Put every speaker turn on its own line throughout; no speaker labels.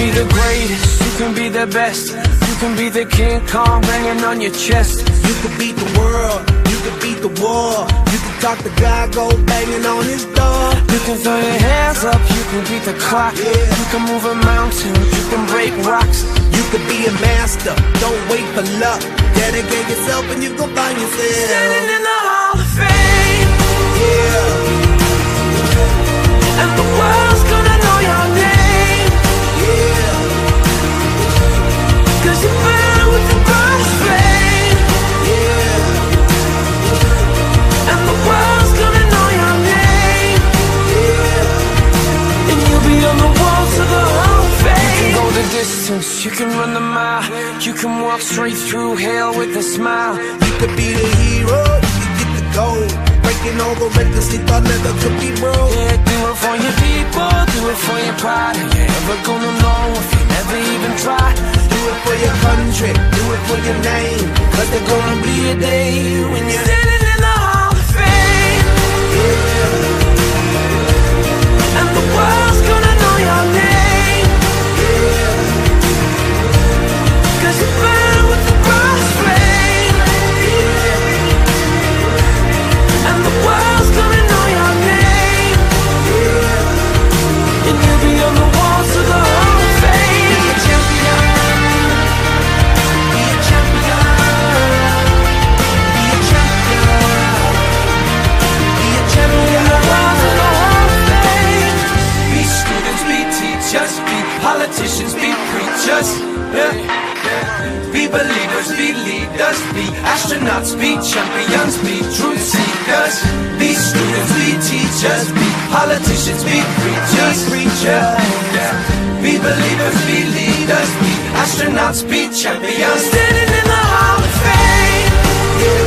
be the greatest, you can be the best. You can be the King Kong banging on your chest.
You could beat the world, you could beat the war. You can talk to God, go banging on his door.
You can throw your hands up, you can beat the clock. You can move a mountain, you can break rocks.
You could be a master, don't wait for luck. Dedicate yourself and you gon' find yourself
standing in the Hall of Fame.
Yeah.
And the world's gonna know your name.
Yeah.
'Cause you burn with the brightest flame.
Yeah.
And the world's gonna know your name.
Yeah.
And you'll be on the walls of the Hall of Fame. You can go the distance, you can run the mile. You can walk straight through hell with a smile.
You could be the hero, you could get the gold. Breaking all the records they thought never could be broke.
Yeah, do it for your people, do it for your pride. Are you ever gonna know if you never even try?
Do it for your country, do it for your name. 'Cause there's gonna be a day when you're
standing in the Hall of Fame.
Yeah.
And the world's gonna know your name.
Yeah.
'Cause you burn with the brightest flame.
Yeah.
And the world's gonna know your name.
Yeah.
And you'll be on the walls of the Hall of Fame. Be a champion. Be a champion. Be a champion. Be a champion. On the walls of the Hall of Fame. Be students, be teachers, be politicians, be preachers. Yeah. Be believers, be leaders, be astronauts, be champions, be truth seekers. Be students, be teachers, be politicians, be preachers, yeah. Be believers, be leaders, be astronauts, be champions. Standing in the Hall of Fame.
Yeah.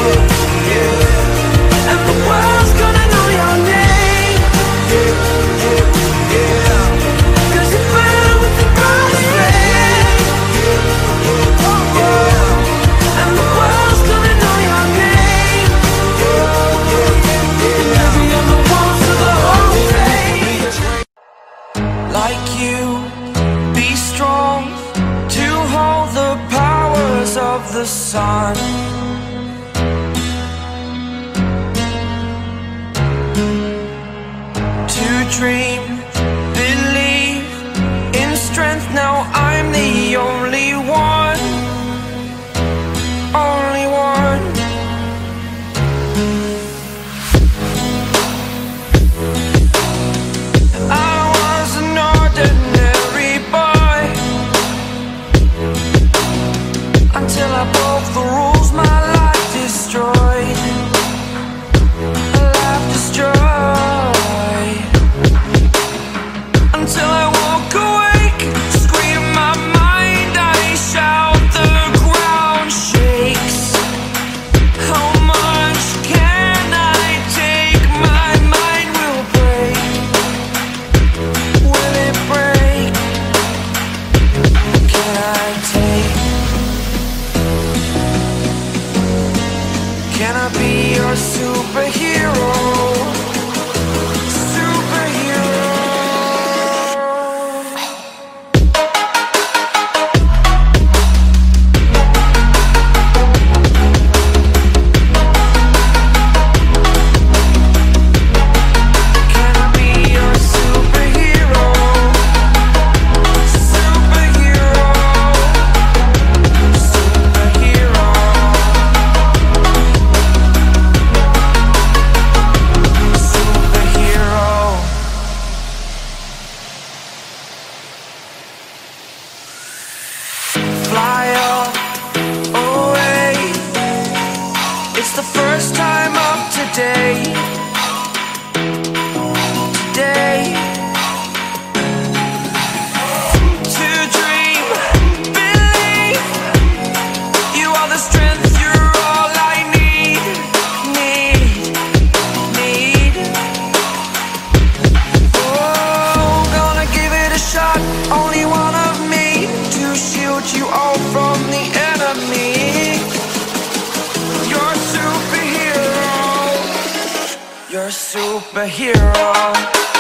Yeah.
And the world's gonna know your name.
Yeah. Yeah. Yeah.
'Cause you burn with the brightest flame. And the world's gonna know your name. And you'll be on the walls of the Hall of Fame. Like you, be strong to hold the powers of the sun. To dream, believe in strength. Now I'm the only one. Only one. I was an ordinary boy until I broke the rules. My life destroyed. Life destroyed. Until I woke awake, scream my mind, I shout, the ground shakes. How much can I take? My mind will break. Will it break? Can I take? Can I be your superhero? Superhero. Can I be your superhero? Superhero. Superhero. Superhero. Fly up away. It's the first time of today. Today. To dream, believe. You are the strength, you're all I need. Need. Oh, gonna give it a shot. Only one of me to shield you all from the enemy. You're a superhero. You're a superhero.